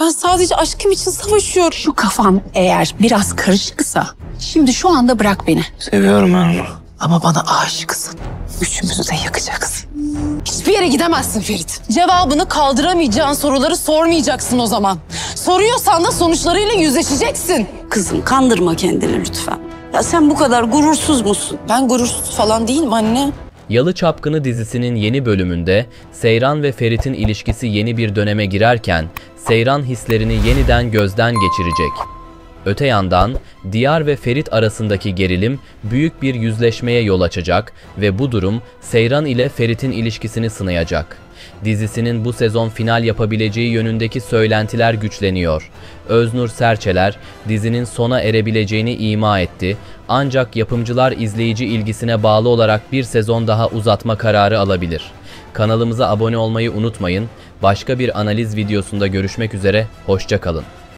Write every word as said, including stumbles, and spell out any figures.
Ben sadece aşkım için savaşıyorum. Şu kafan eğer biraz karışıksa şimdi şu anda bırak beni. Seviyorum ben onu. Ama bana aşıksın. Üçümüzü de yakacaksın. Hiçbir yere gidemezsin Ferit. Cevabını kaldıramayacağın soruları sormayacaksın o zaman. Soruyorsan da sonuçlarıyla yüzleşeceksin. Kızım kandırma kendini lütfen. Ya sen bu kadar gurursuz musun? Ben gurursuz falan değilim anne. Yalı Çapkını dizisinin yeni bölümünde Seyran ve Ferit'in ilişkisi yeni bir döneme girerken Seyran hislerini yeniden gözden geçirecek. Öte yandan Diyar ve Ferit arasındaki gerilim büyük bir yüzleşmeye yol açacak ve bu durum Seyran ile Ferit'in ilişkisini sınayacak. Dizisinin bu sezon final yapabileceği yönündeki söylentiler güçleniyor. Öznur Serçeler dizinin sona erebileceğini ima etti. Ancak yapımcılar izleyici ilgisine bağlı olarak bir sezon daha uzatma kararı alabilir. Kanalımıza abone olmayı unutmayın. Başka bir analiz videosunda görüşmek üzere, hoşça kalın.